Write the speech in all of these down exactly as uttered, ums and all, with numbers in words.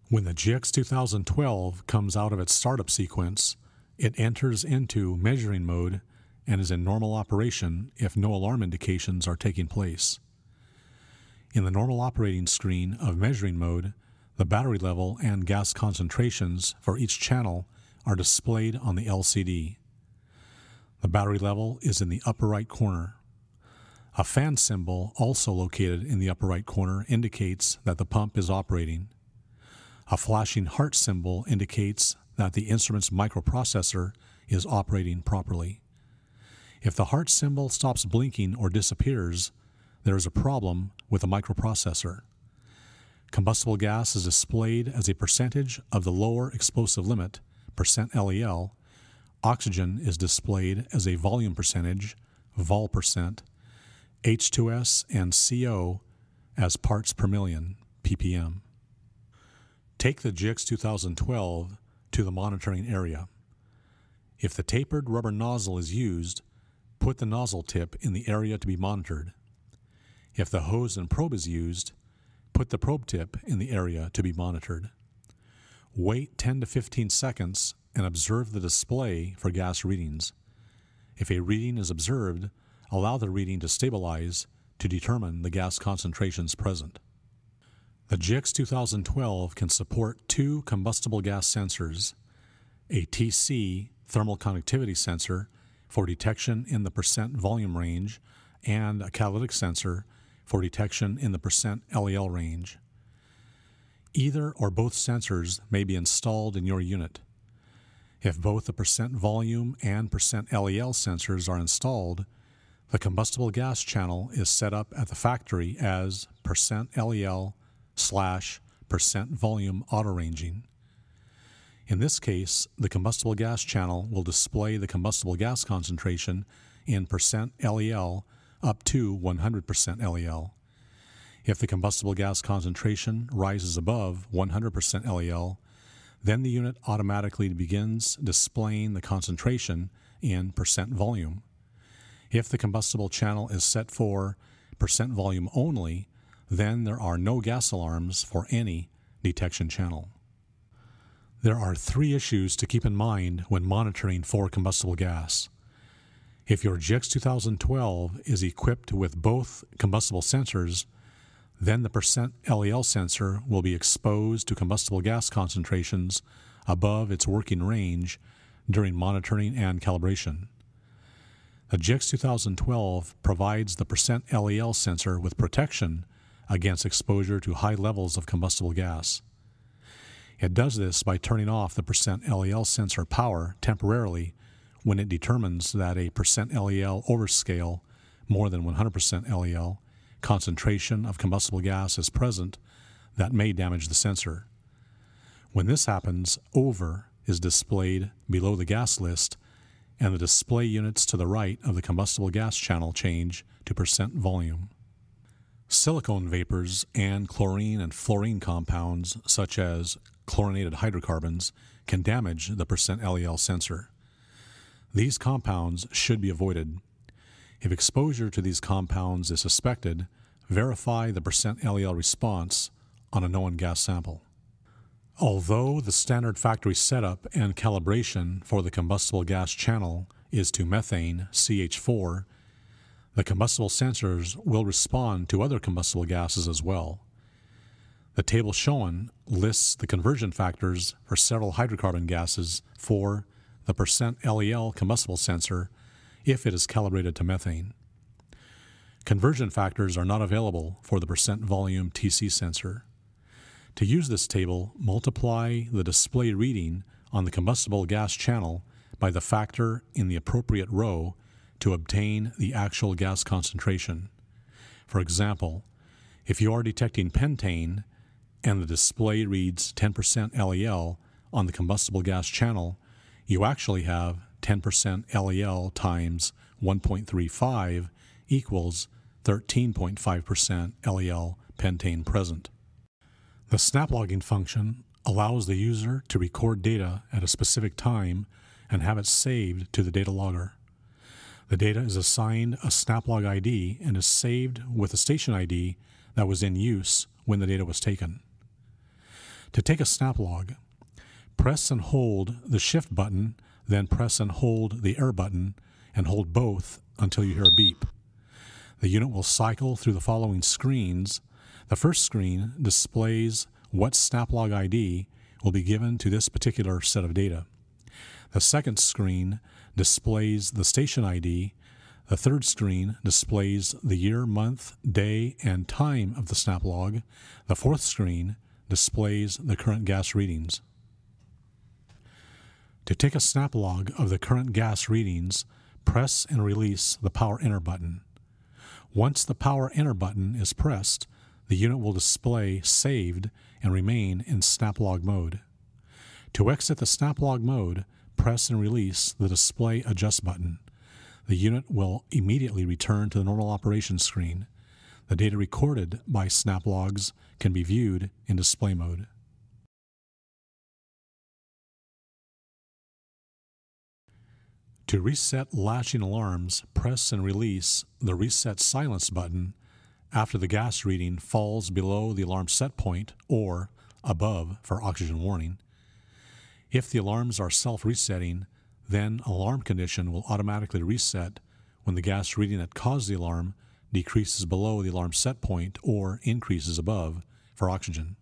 When the G X two thousand twelve comes out of its startup sequence, it enters into measuring mode and is in normal operation if no alarm indications are taking place. In the normal operating screen of measuring mode, the battery level and gas concentrations for each channel are displayed on the L C D. The battery level is in the upper right corner. A fan symbol, also located in the upper right corner, indicates that the pump is operating. A flashing heart symbol indicates that the instrument's microprocessor is operating properly. If the heart symbol stops blinking or disappears, there is a problem with the microprocessor. Combustible gas is displayed as a percentage of the lower explosive limit, percent L E L. Oxygen is displayed as a volume percentage, vol percent. H two S and C O as parts per million, P P M. Take the G X two thousand twelve to the monitoring area. If the tapered rubber nozzle is used, put the nozzle tip in the area to be monitored. If the hose and probe is used, put the probe tip in the area to be monitored. Wait ten to fifteen seconds and observe the display for gas readings. If a reading is observed, allow the reading to stabilize to determine the gas concentrations present. The G X two thousand twelve can support two combustible gas sensors, a T C thermal conductivity sensor for detection in the percent volume range and a catalytic sensor for detection in the percent L E L range. Either or both sensors may be installed in your unit. If both the percent volume and percent L E L sensors are installed, the combustible gas channel is set up at the factory as percent L E L slash percent volume auto-ranging. In this case, the combustible gas channel will display the combustible gas concentration in percent L E L up to one hundred percent L E L. If the combustible gas concentration rises above one hundred percent L E L, then the unit automatically begins displaying the concentration in percent volume. If the combustible channel is set for percent volume only, then there are no gas alarms for any detection channel. There are three issues to keep in mind when monitoring for combustible gas. If your G X two thousand twelve is equipped with both combustible sensors, then the percent L E L sensor will be exposed to combustible gas concentrations above its working range during monitoring and calibration. The G X two thousand twelve provides the percent L E L sensor with protection against exposure to high levels of combustible gas. It does this by turning off the percent L E L sensor power temporarily when it determines that a percent L E L overscale, more than one hundred percent L E L, concentration of combustible gas is present that may damage the sensor. When this happens, over is displayed below the gas list, and the display units to the right of the combustible gas channel change to percent volume. Silicone vapors and chlorine and fluorine compounds, such as chlorinated hydrocarbons, can damage the percent L E L sensor. These compounds should be avoided. If exposure to these compounds is suspected, verify the percent L E L response on a known gas sample. Although the standard factory setup and calibration for the combustible gas channel is to methane, C H four, the combustible sensors will respond to other combustible gases as well. The table shown lists the conversion factors for several hydrocarbon gases for the percent L E L combustible sensor if it is calibrated to methane. Conversion factors are not available for the percent volume T C sensor. To use this table, multiply the display reading on the combustible gas channel by the factor in the appropriate row to obtain the actual gas concentration. For example, if you are detecting pentane and the display reads ten percent L E L on the combustible gas channel, you actually have ten percent L E L times one point three five equals thirteen point five percent L E L pentane present. The snap logging function allows the user to record data at a specific time and have it saved to the data logger. The data is assigned a SnapLog I D and is saved with the station I D that was in use when the data was taken. To take a snap log, press and hold the Shift button, then press and hold the Air button, and hold both until you hear a beep. The unit will cycle through the following screens. The first screen displays what snap log I D will be given to this particular set of data. The second screen displays the station I D. The third screen displays the year, month, day, and time of the snap log. The fourth screen displays the current gas readings. To take a snap log of the current gas readings, press and release the Power Enter button. Once the Power Enter button is pressed, the unit will display saved and remain in snap log mode. To exit the snap log mode, press and release the Display Adjust button. The unit will immediately return to the normal operation screen. The data recorded by snap logs can be viewed in display mode. To reset lashing alarms, press and release the Reset Silence button after the gas reading falls below the alarm set point or above for oxygen warning. If the alarms are self-resetting, then alarm condition will automatically reset when the gas reading that caused the alarm decreases below the alarm set point or increases above for oxygen.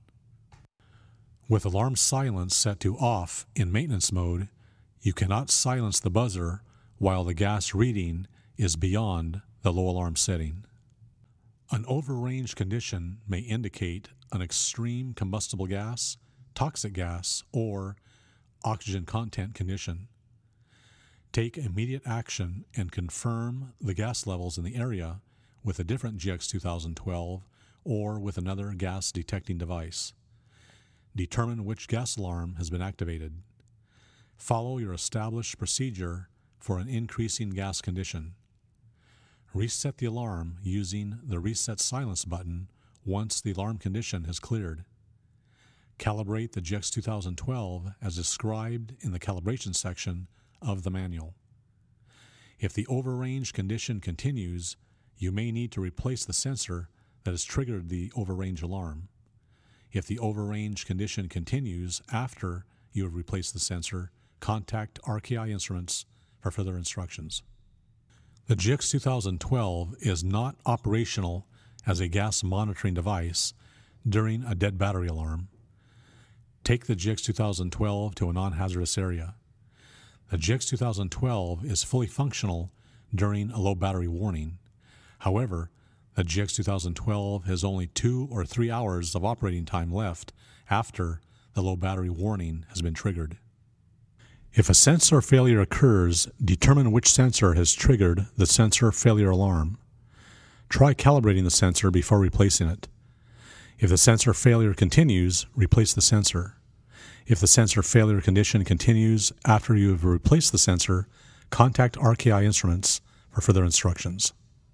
With alarm silence set to off in maintenance mode, you cannot silence the buzzer while the gas reading is beyond the low alarm setting. An overrange condition may indicate an extreme combustible gas, toxic gas, or oxygen content condition. Take immediate action and confirm the gas levels in the area with a different G X two thousand twelve or with another gas detecting device. Determine which gas alarm has been activated. Follow your established procedure for an increasing gas condition. Reset the alarm using the Reset Silence button once the alarm condition has cleared. Calibrate the G X two thousand twelve as described in the calibration section of the manual. If the overrange condition continues, you may need to replace the sensor that has triggered the overrange alarm. If the overrange condition continues after you have replaced the sensor, contact R K I Instruments for further instructions. The G X two thousand twelve is not operational as a gas monitoring device during a dead battery alarm. Take the G X two thousand twelve to a non-hazardous area. The G X two thousand twelve is fully functional during a low battery warning. However, the G X two thousand twelve has only two or three hours of operating time left after the low battery warning has been triggered. If a sensor failure occurs, determine which sensor has triggered the sensor failure alarm. Try calibrating the sensor before replacing it. If the sensor failure continues, replace the sensor. If the sensor failure condition continues after you have replaced the sensor, contact R K I Instruments for further instructions.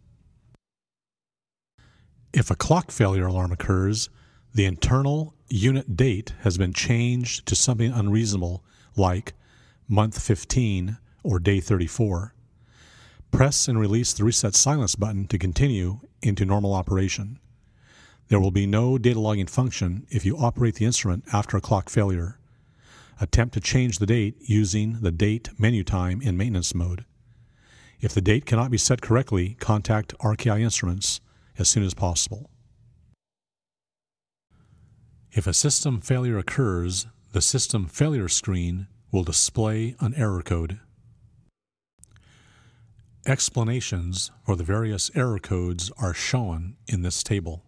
If a clock failure alarm occurs, the internal unit date has been changed to something unreasonable like month fifteen or day thirty-four. Press and release the Reset Silence button to continue into normal operation. There will be no data logging function if you operate the instrument after a clock failure. Attempt to change the date using the Date menu time in maintenance mode. If the date cannot be set correctly, contact R K I Instruments as soon as possible. If a system failure occurs, the system failure screen will display an error code. Explanations for the various error codes are shown in this table.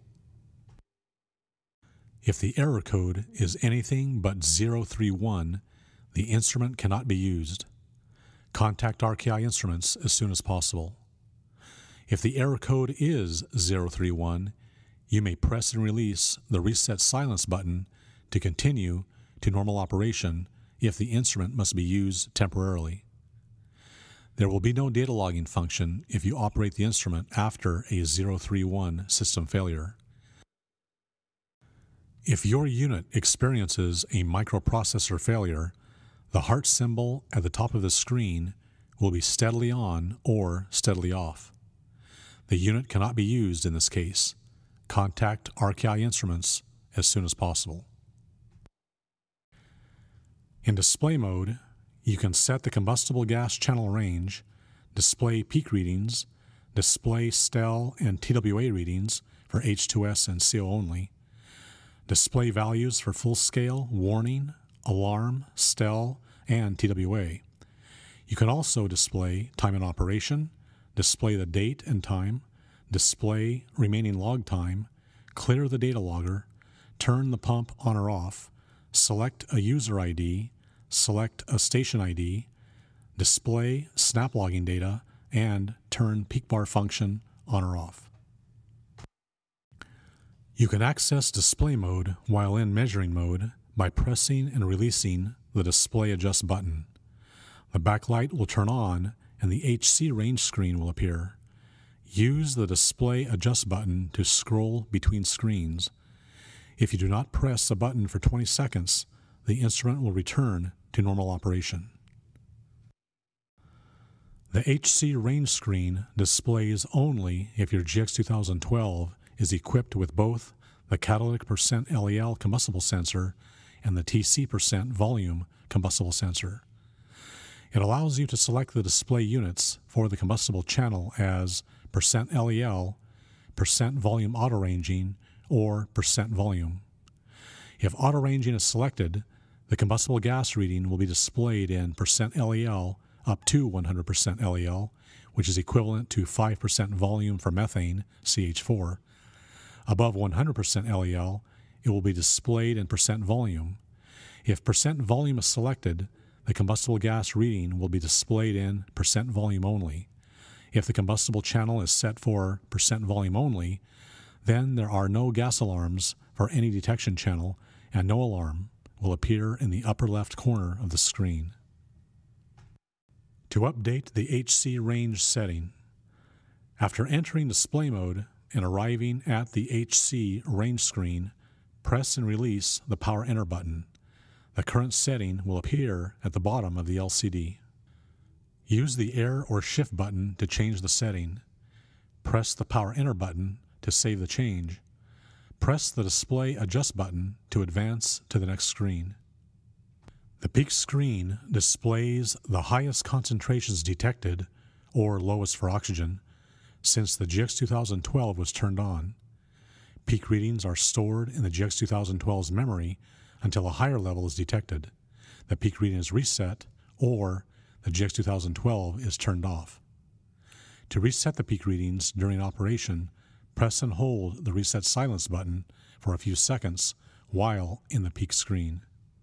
If the error code is anything but zero three one, the instrument cannot be used. Contact R K I Instruments as soon as possible. If the error code is zero three one, you may press and release the Reset Silence button to continue to normal operation if the instrument must be used temporarily. There will be no data logging function if you operate the instrument after a zero three one system failure. If your unit experiences a microprocessor failure, the heart symbol at the top of the screen will be steadily on or steadily off. The unit cannot be used in this case. Contact R K I Instruments as soon as possible. In display mode, you can set the combustible gas channel range, display peak readings, display S T E L and T W A readings for H two S and C O only, display values for full scale, warning, alarm, S T E L, and T W A. You can also display time in operation, display the date and time, display remaining log time, clear the data logger, turn the pump on or off, select a user I D, select a station I D, display snap logging data, and turn peak bar function on or off. You can access display mode while in measuring mode by pressing and releasing the Display Adjust button. The backlight will turn on and the H C range screen will appear. Use the Display Adjust button to scroll between screens. If you do not press the button for twenty seconds, the instrument will return to normal operation. The H C range screen displays only if your G X two thousand twelve is equipped with both the catalytic percent L E L combustible sensor and the T C percent volume combustible sensor. It allows you to select the display units for the combustible channel as percent L E L, percent volume auto ranging, or percent volume. If auto ranging is selected, the combustible gas reading will be displayed in percent L E L up to one hundred percent L E L, which is equivalent to five percent volume for methane, C H four. Above one hundred percent L E L, it will be displayed in percent volume. If percent volume is selected, the combustible gas reading will be displayed in percent volume only. If the combustible channel is set for percent volume only, then there are no gas alarms for any detection channel, and no alarm will appear in the upper left corner of the screen. To update the H C range setting, after entering display mode and arriving at the H C range screen, press and release the Power Enter button. The current setting will appear at the bottom of the L C D. Use the Air or Shift button to change the setting. Press the Power Enter button to save the change. Press the Display Adjust button to advance to the next screen. The peak screen displays the highest concentrations detected, or lowest for oxygen, since the G X two thousand twelve was turned on. Peak readings are stored in the G X two thousand twelve's memory until a higher level is detected. The peak reading is reset, or the G X two thousand twelve is turned off. To reset the peak readings during operation, press and hold the Reset Silence button for a few seconds while in the peak screen.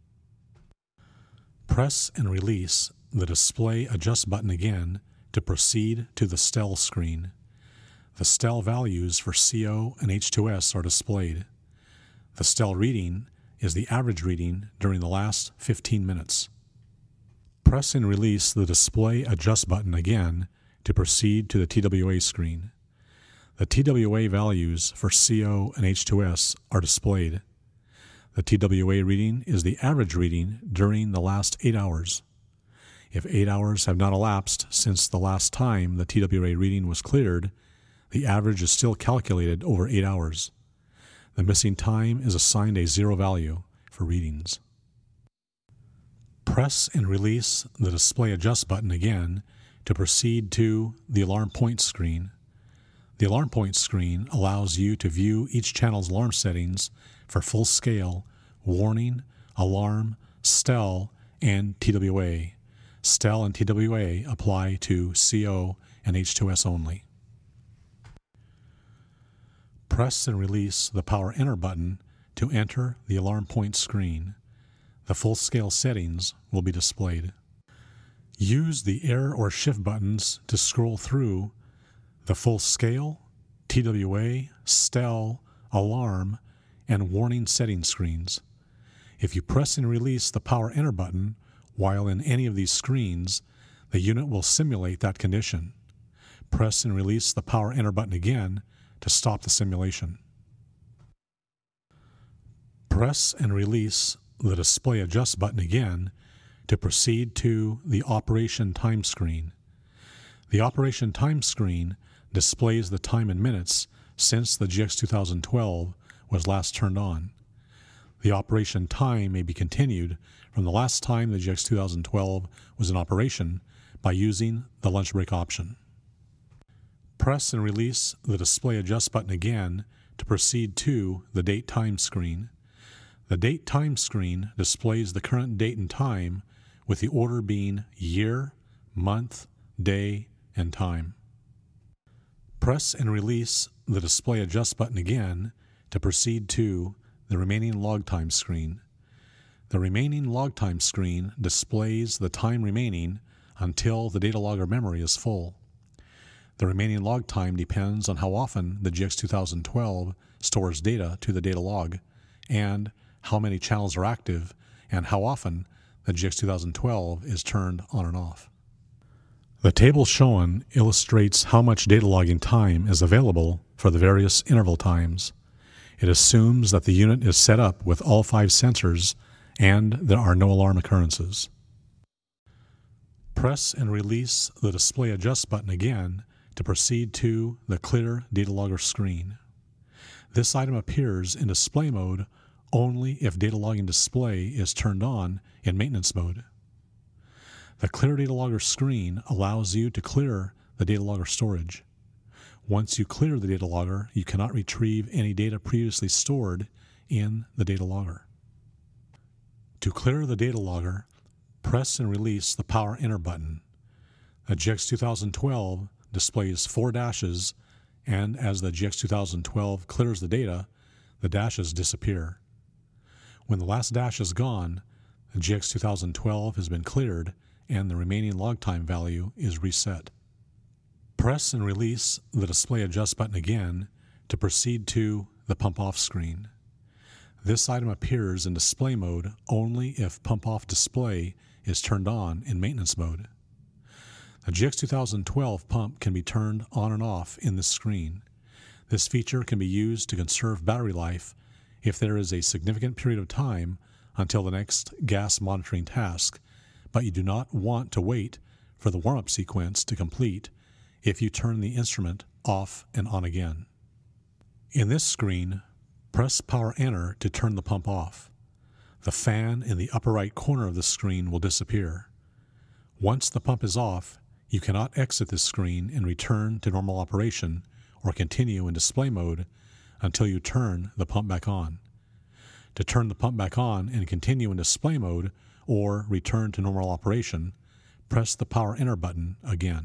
Press and release the Display Adjust button again to proceed to the S T E L screen. The S T E L values for C O and H two S are displayed. The S T E L reading is the average reading during the last fifteen minutes. Press and release the Display Adjust button again to proceed to the T W A screen. The T W A values for C O and H two S are displayed. The T W A reading is the average reading during the last eight hours. If eight hours have not elapsed since the last time the T W A reading was cleared, the average is still calculated over eight hours. The missing time is assigned a zero value for readings. Press and release the Display Adjust button again to proceed to the Alarm Point screen. The Alarm Point screen allows you to view each channel's alarm settings for full scale, warning, alarm, S T E L, and T W A. S T E L and T W A apply to C O and H two S only. Press and release the Power Enter button to enter the Alarm Point screen. The full-scale settings will be displayed. Use the Air or Shift buttons to scroll through the full scale, T W A, S T E L, alarm, and warning setting screens. If you press and release the Power Enter button while in any of these screens, the unit will simulate that condition. Press and release the Power Enter button again to stop the simulation. Press and release the Display Adjust button again to proceed to the Operation Time screen. The Operation Time screen displays the time in minutes since the G X two thousand twelve was last turned on. The operation time may be continued from the last time the G X two thousand twelve was in operation by using the lunch break option. Press and release the Display Adjust button again to proceed to the Date Time screen. The Date Time screen displays the current date and time with the order being year, month, day, and time. Press and release the Display Adjust button again to proceed to the Remaining Log Time screen. The Remaining Log Time screen displays the time remaining until the data logger memory is full. The remaining log time depends on how often the G X two thousand twelve stores data to the data log, and how many channels are active, and how often the G X two thousand twelve is turned on and off. The table shown illustrates how much data logging time is available for the various interval times. It assumes that the unit is set up with all five sensors and there are no alarm occurrences. Press and release the Display Adjust button again to proceed to the Clear Data Logger screen. This item appears in display mode only if data logging display is turned on in maintenance mode. The Clear Data Logger screen allows you to clear the data logger storage. Once you clear the data logger, you cannot retrieve any data previously stored in the data logger. To clear the data logger, press and release the Power Enter button. The G X two thousand twelve displays four dashes, and as the G X two thousand twelve clears the data, the dashes disappear. When the last dash is gone, the G X two thousand twelve has been cleared and the remaining log time value is reset. Press and release the Display Adjust button again to proceed to the Pump Off screen. This item appears in display mode only if Pump Off display is turned on in maintenance mode. The G X two thousand twelve pump can be turned on and off in this screen. This feature can be used to conserve battery life if there is a significant period of time until the next gas monitoring task, but you do not want to wait for the warm-up sequence to complete if you turn the instrument off and on again. In this screen, press Power Enter to turn the pump off. The fan in the upper right corner of the screen will disappear. Once the pump is off, you cannot exit this screen and return to normal operation or continue in display mode until you turn the pump back on. To turn the pump back on and continue in display mode or return to normal operation, press the Power Enter button again.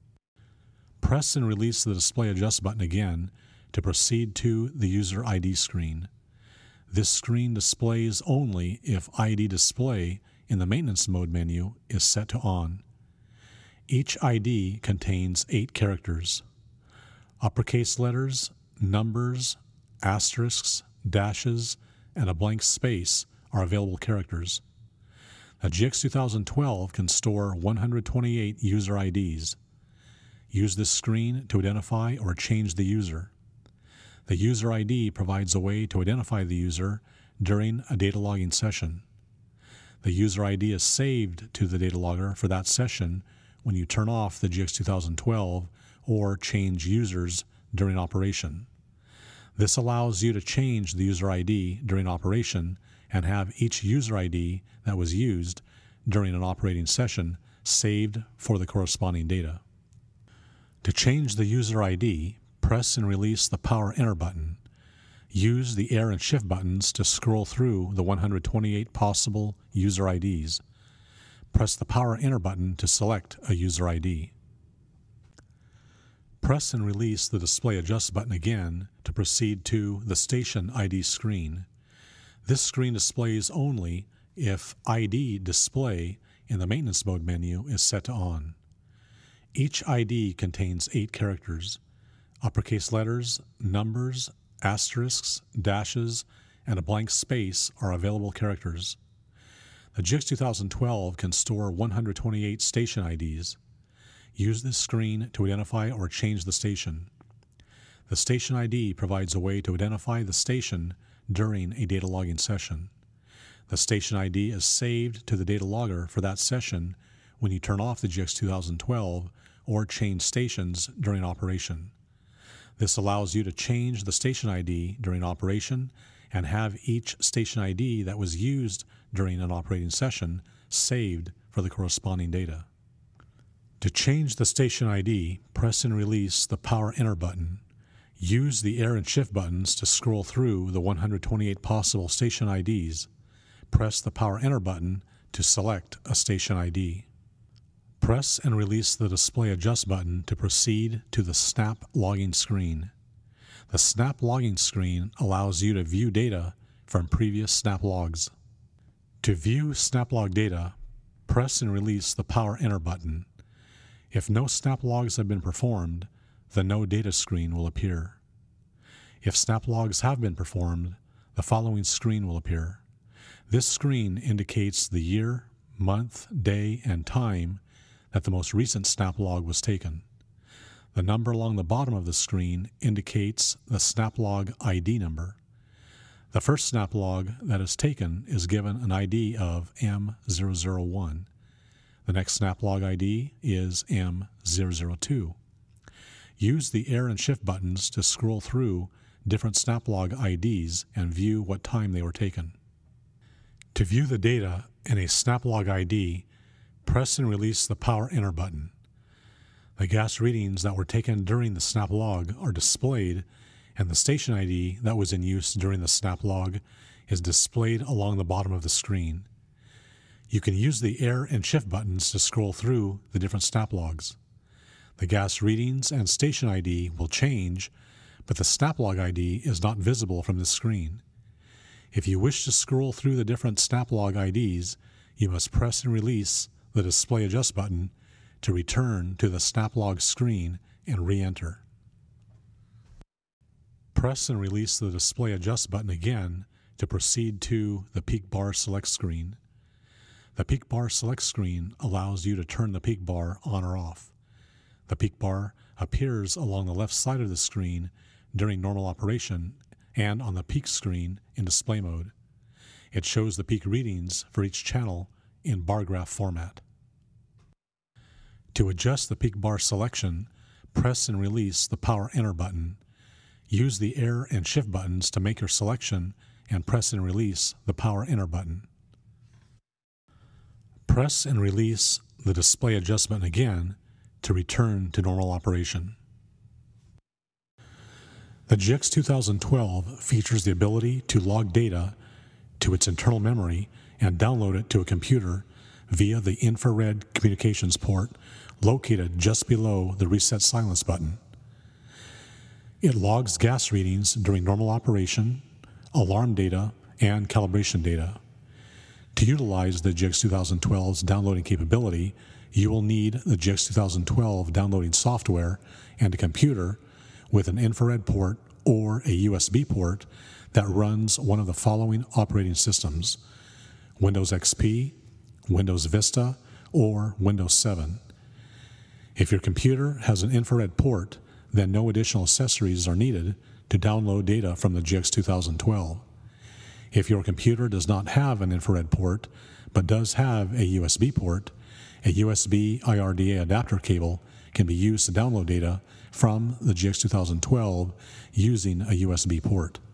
Press and release the Display Adjust button again to proceed to the User I D screen. This screen displays only if I D display in the maintenance mode menu is set to on. Each I D contains eight characters. Uppercase letters, numbers, asterisks, dashes, and a blank space are available characters. The G X two thousand twelve can store one hundred twenty-eight user I Ds. Use this screen to identify or change the user. The user I D provides a way to identify the user during a data logging session. The user I D is saved to the data logger for that session when you turn off the G X two thousand twelve or change users during operation. This allows you to change the user I D during operation and have each user I D that was used during an operating session saved for the corresponding data. To change the user I D, press and release the Power Enter button. Use the Air and Shift buttons to scroll through the one hundred twenty-eight possible user I Ds. Press the Power Enter button to select a user I D. Press and release the Display Adjust button again to proceed to the Station I D screen. This screen displays only if I D display in the maintenance mode menu is set to on. Each I D contains eight characters. Uppercase letters, numbers, asterisks, dashes, and a blank space are available characters. The G X two thousand twelve can store one hundred twenty-eight station I Ds. Use this screen to identify or change the station. The station I D provides a way to identify the station during a data logging session. The station I D is saved to the data logger for that session when you turn off the G X two thousand twelve or change stations during operation. This allows you to change the station I D during operation and have each station I D that was used during an operating session saved for the corresponding data. To change the station I D, press and release the Power Enter button. Use the Air and Shift buttons to scroll through the one hundred twenty-eight possible station I Ds. Press the Power Enter button to select a station I D. Press and release the Display Adjust button to proceed to the Snap Logging screen. The Snap Logging screen allows you to view data from previous snap logs. To view snap log data, press and release the Power Enter button. If no snap logs have been performed, the No Data screen will appear. If snap logs have been performed, the following screen will appear. This screen indicates the year, month, day, and time that the most recent snap log was taken. The number along the bottom of the screen indicates the snap log I D number. The first snap log that is taken is given an I D of M zero zero one. The next snap log I D is M zero zero two. Use the Air and Shift buttons to scroll through different snap log I Ds and view what time they were taken. To view the data in a snap log I D, press and release the Power Enter button. The gas readings that were taken during the snap log are displayed, and the station I D that was in use during the snap log is displayed along the bottom of the screen. You can use the Air and Shift buttons to scroll through the different snap logs. The gas readings and station I D will change, but the snap log I D is not visible from this screen. If you wish to scroll through the different snap log I Ds, you must press and release the Display Adjust button to return to the snap log screen and re-enter. Press and release the Display Adjust button again to proceed to the Peak Bar Select screen. The Peak Bar Select screen allows you to turn the peak bar on or off. The peak bar appears along the left side of the screen during normal operation and on the peak screen in display mode. It shows the peak readings for each channel in bar graph format. To adjust the peak bar selection, press and release the Power Enter button. Use the Air and Shift buttons to make your selection and press and release the Power Enter button. Press and release the Display Adjust button again to return to normal operation. The G X two thousand twelve features the ability to log data to its internal memory and download it to a computer via the infrared communications port located just below the Reset Silence button. It logs gas readings during normal operation, alarm data, and calibration data. To utilize the G X two thousand twelve's downloading capability, you will need the G X two thousand twelve downloading software and a computer with an infrared port or a U S B port that runs one of the following operating systems: Windows X P, Windows Vista, or Windows seven. If your computer has an infrared port, then no additional accessories are needed to download data from the G X two thousand twelve. If your computer does not have an infrared port, but does have a U S B port, a U S B I R D A adapter cable can be used to download data from the G X two thousand twelve using a U S B port.